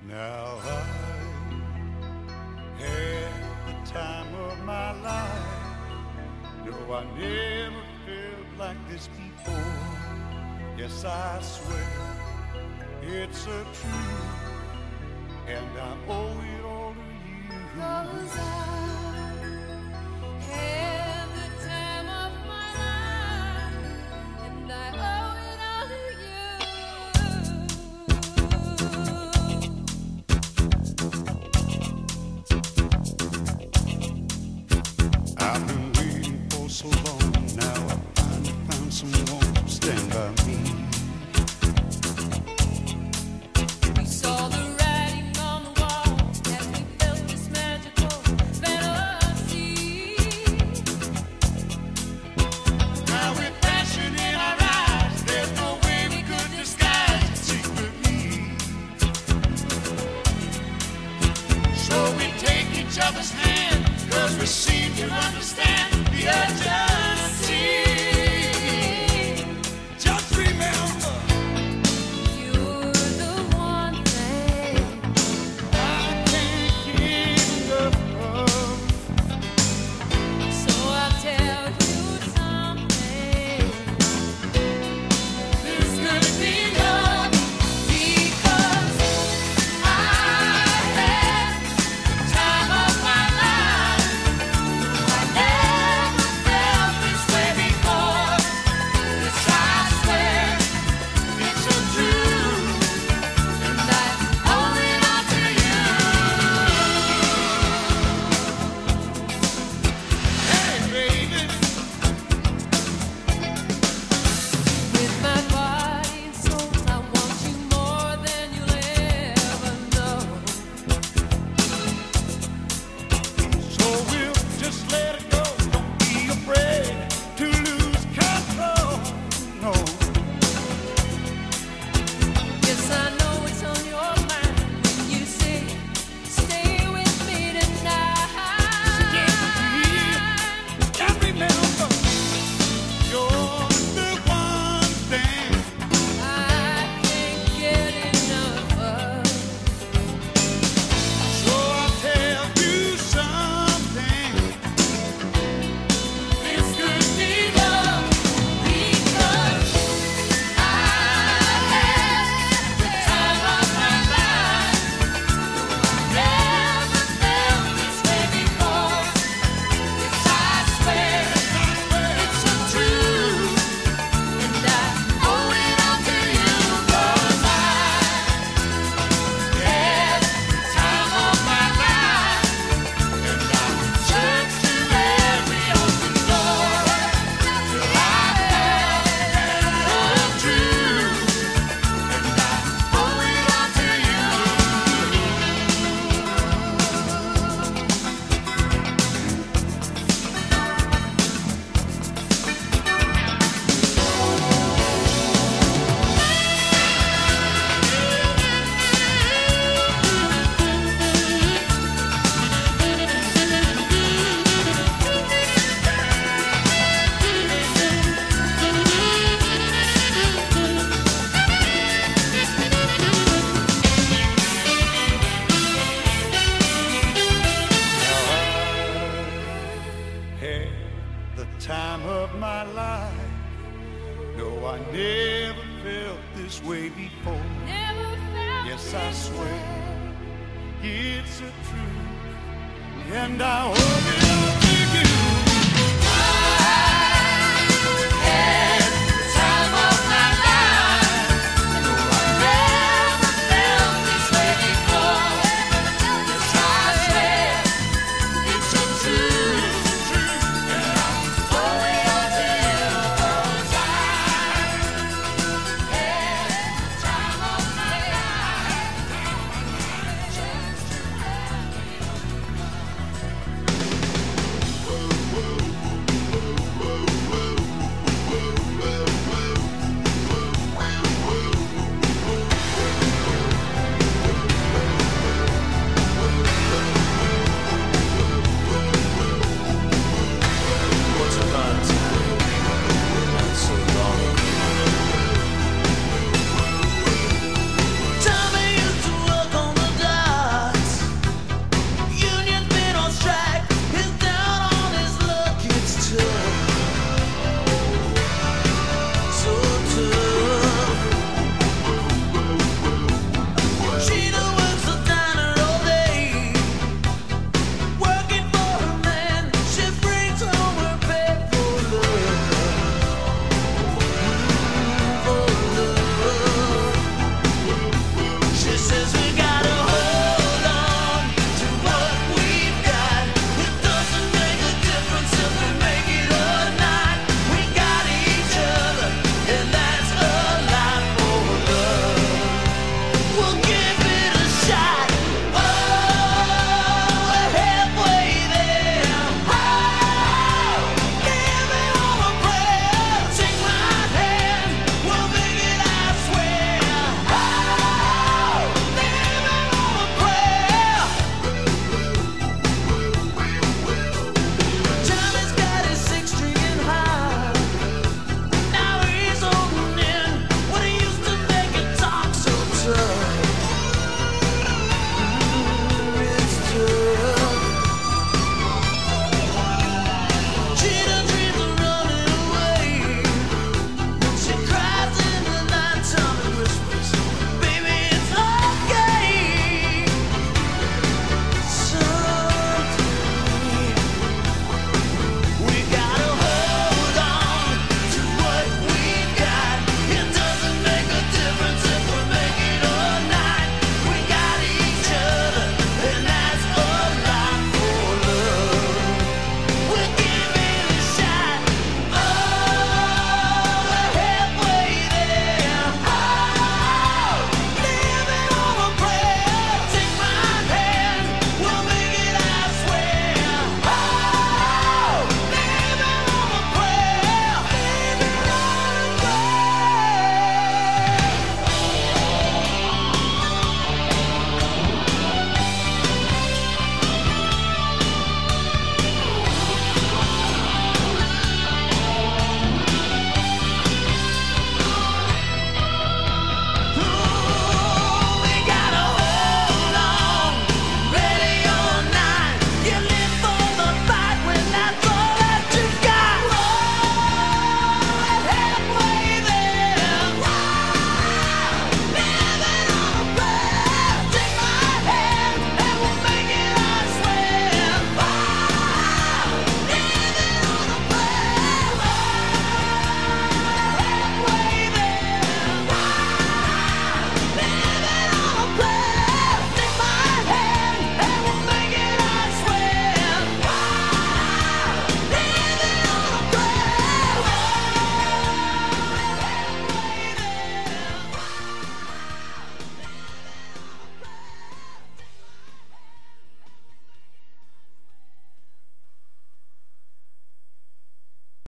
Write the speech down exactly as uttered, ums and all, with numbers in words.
Now I had the time of my life. No, I never felt like this before. Yes, I swear it's a truth, and I owe it all to you. 'Cause I had the time of my life, and I owe it all to you. I've been waiting for so long. Now I finally found someone to stand by me. We saw the writing on the wall as we felt this magical fantasy. Now with passion in our eyes, there's no way we could disguise it secretly. So we take each other's hand, 'cause we seem to understand the urgency. Just remember, You're the one thing I can't get enough of. so I'll tell you something. This could be love, Because I had the time of my life. I never felt this way before. Yes, I swear it's a truth. and I owe it all to you. Hey, baby, With my body and soul, I want you more than you'll ever know. so we'll just let it go. Don't be afraid to lose control. No. Yes, I know it's on your mind when you say, stay with me tonight. And remember, you're the one thing I can't get enough of. so I'll tell you something. This could be love, Because I had the time of my life. Never felt this way before. Yes, I swear it's a truth, and I owe it all to you. 'Cause I had the time of my life, and I searched through every open door till I found the truth, and I owe it all to you. had the time of my life. No, I never felt this way before. Never felt Yes, I this swear way. it's a truth, and I hope it all.